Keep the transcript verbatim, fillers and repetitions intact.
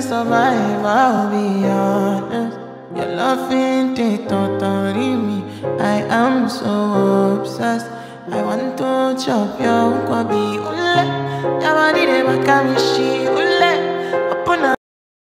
survive, I'll be honest. Your love ain't it, totally me. I am so obsessed. I want to chop your kwabi ule. Your body de makamishi ule.